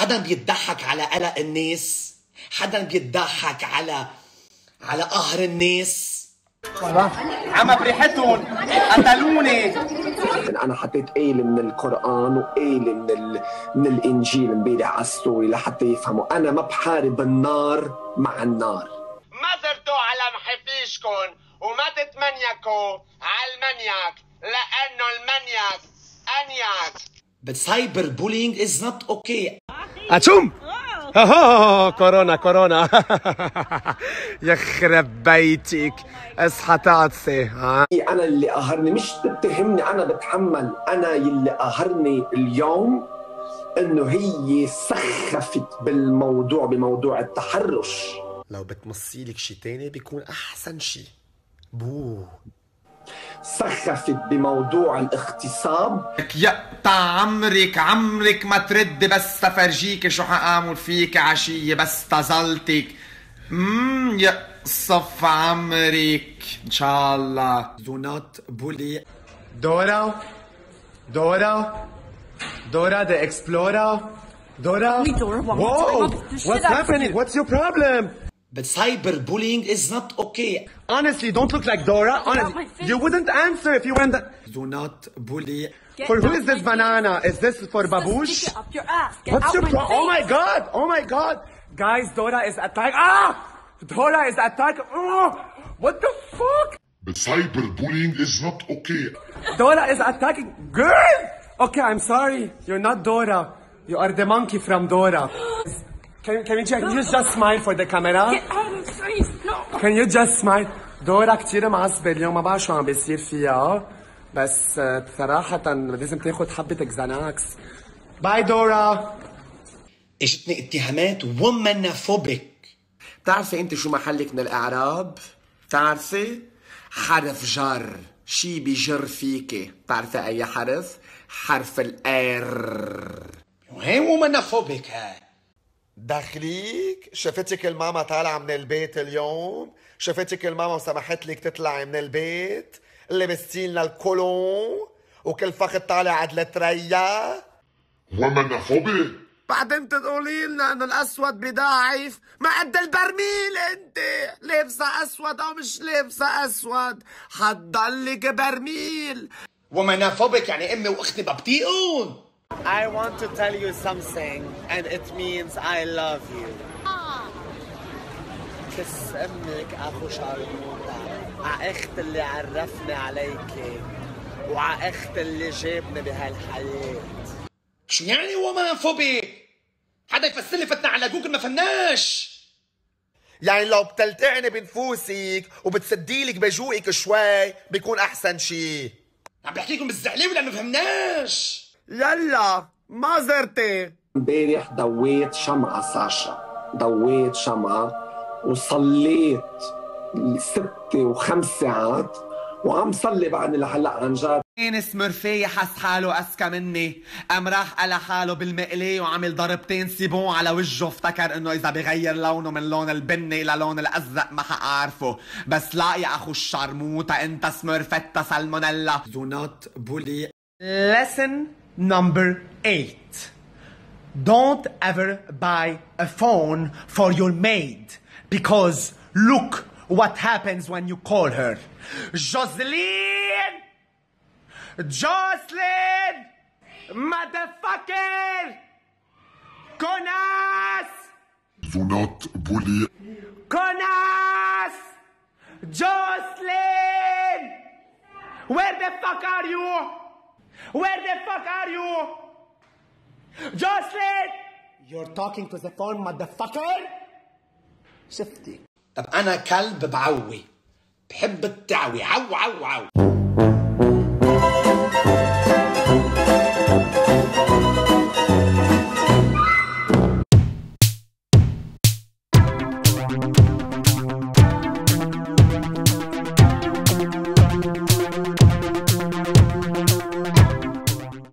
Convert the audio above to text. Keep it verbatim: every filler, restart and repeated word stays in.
حدا بيتضحك على قلق الناس؟ حدا بيتضحك على على قهر الناس؟ عم بريحتهم قتلوني. انا حطيت آية من القرآن وآية من ال... من الانجيل امبارح على الستوري لحتى يفهموا انا ما بحارب النار مع النار. ما زرتوا على محفيشكن وما تتمنيكوا على المنياك لانه المنياك انياك. But cyberbullying is not okay. اتشوم ها كورونا كورونا. يخرب بيتك اصحى تعطسي. انا اللي قهرني مش تتهمني انا بتحمل، انا اللي قهرني اليوم انه هي سخفت بالموضوع بموضوع التحرش. لو بتمصي لك شي تاني بيكون احسن شي. بو سخفت بموضوع الاغتصاب. يقطع عمرك عمرك ما تردي بس تفرجيك شو حاعمل فيك عشية بس تظلتك. امم يقصف عمرك ان شاء الله. Do not bully. دورا دورا دورا the explorer. Dora? Whoa! What's happening? What's your problem? But cyberbullying is not okay. Honestly, don't look like Dora. Honestly, you wouldn't answer if you weren't. Do not bully. For who is this banana? Is this for Babush? Stick it up your ass. Get What's out your my problem? Oh my face. god! Oh my god! Guys, Dora is attacking. Ah! Dora is attacking. Oh! What the fuck? But cyberbullying is not okay. Dora is attacking. Girl! Okay, I'm sorry. You're not Dora. You are the monkey from Dora. Can, can you check? You just smile for the camera. Get out of my face. No. Can you just smile? دورا كتير معصبة اليوم، ما بعرف شو عم بيصير فيها، بس صراحة لازم تاخد حبة اكزاناكس. باي دورا. اجتني اتهامات ومنافوبيك. بتعرفي انت شو محلك من الاعراب؟ بتعرفي؟ حرف جر، شي بيجر فيكي. بتعرفي اي حرف؟ حرف الار. وهي ومنافوبيك هاي. دخليك؟ شفتك الماما طالعة من البيت اليوم؟ شفتك الماما وسمحت لك تطلعي من البيت؟ لبستي لنا الكولون وكل فخذ طالع عند التريا؟ ومنافوبي. بعدين تقولي لنا انه الاسود بضاعف، ما قد البرميل انت، لابسه اسود او مش لابسه اسود، حتضلك برميل. ومنافوبيك يعني امي واختي ببطيئون. I want to tell you something and it means I love you. كس امك اخو شارموطة، ع اخت اللي عرفني عليكي وع اخت اللي جابني بهالحياة. شو يعني ومنافوبيك؟ حدا يفسر لي، فتنا على جوجل ما فهمناش. يعني لو بتلتعني بنفوسك وبتسديلك بجوقك شوي بيكون احسن شي. عم بحكي لكم بالزعلوي لانه فهمناش. يلا ما زرتي. امبارح ضويت شمعة ساشا، ضويت شمعة وصليت ستة وخمس ساعات وعم صلي بعدني لهلا عن جد. كان سمرفيه حس حاله اذكى مني، قام راح قلى حاله بالمقليه وعمل ضربتين سيبون على وجهه، افتكر انه اذا بغير لونه من لون البني الى لون الازرق ما حاعرفه، بس لا يا اخو الشرموطه انت سمرفتا سالمونيلا. Do not bully. Lesson number eight. Don't ever buy a phone for your maid because look what happens when you call her. Jocelyn! Jocelyn! Motherfucker! Connass! Do not bully. Connass! Jocelyn! Where the fuck are you? Where the fuck are you? Jocelyn! You're talking to the phone, motherfucker? شفتي. طب أنا كلب بعوي، بحب التعوي، عو عو عو.